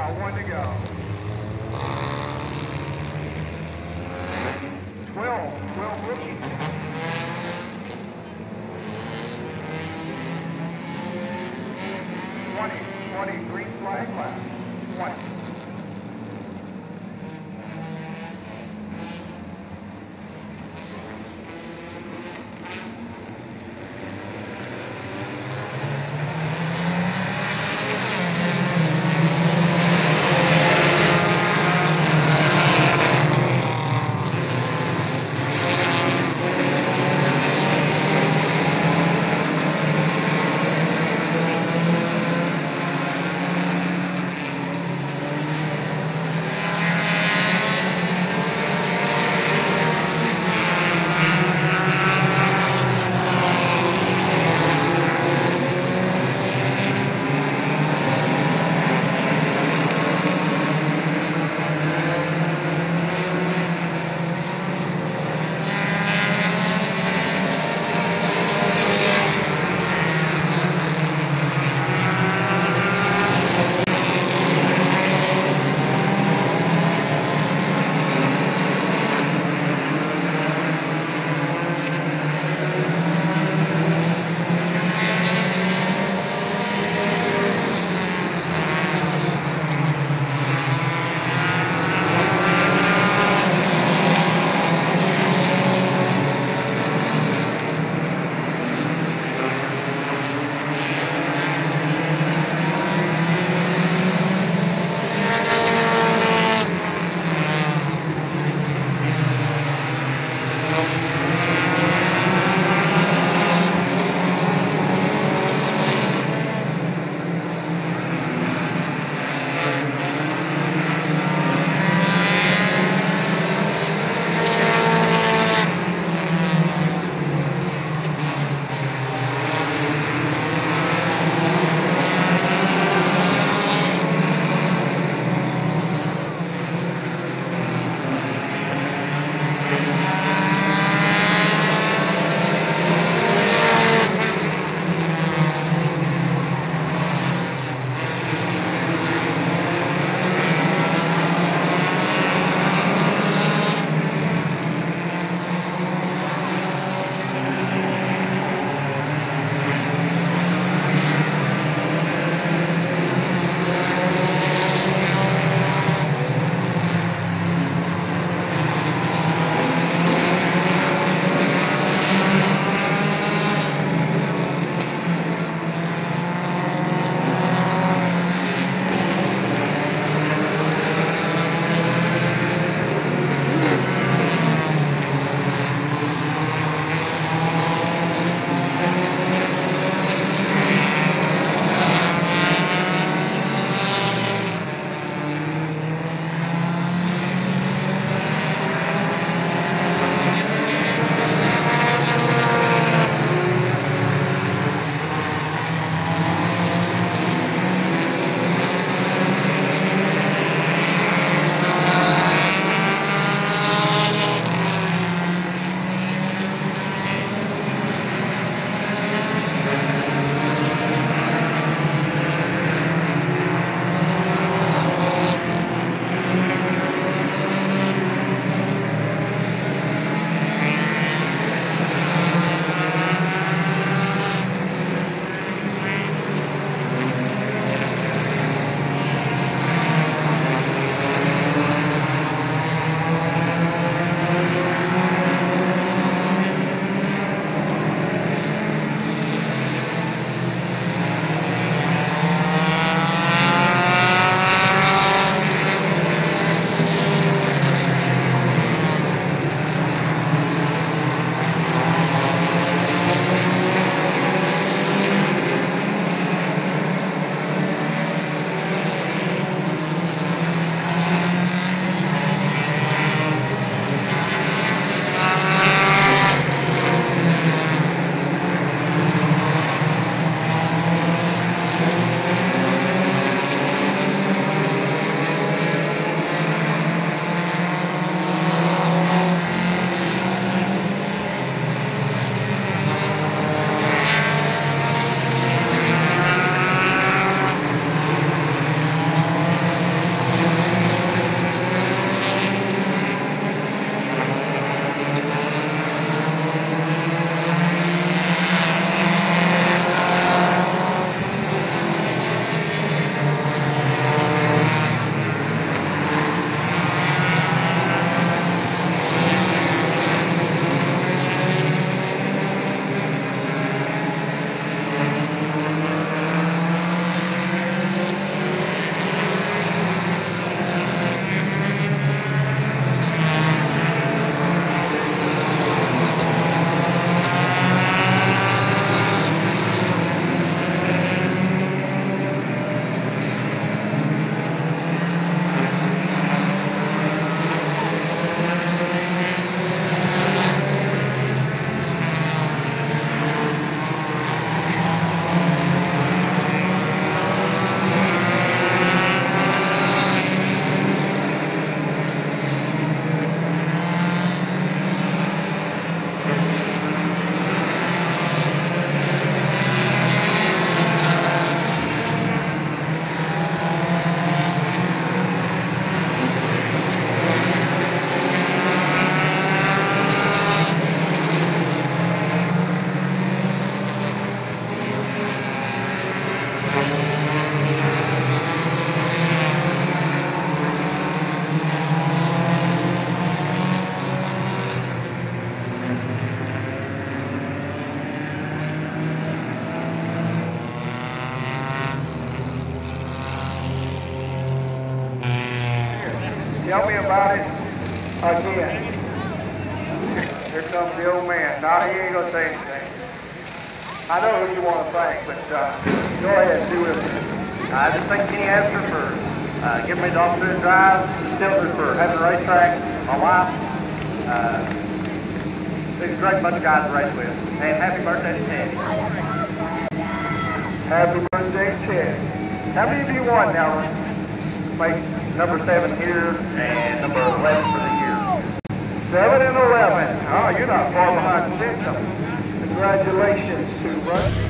One to go. 12 rookies. 20, green flag left. 20. Tell me about it again. Here comes the old man. No, he ain't gonna say anything. I know who you want to thank, but go ahead and do it. I just thank Kenny Astor for giving me the opportunity to drive, Stiltner for having the racetrack, my wife. It's a great bunch of guys to race with. And happy birthday to Ted. Happy birthday, Ted. How many of you won now? Make number 7 here and number 11 for the year. 7 and 11. Oh, you're not far behind the system. Congratulations to Rusty.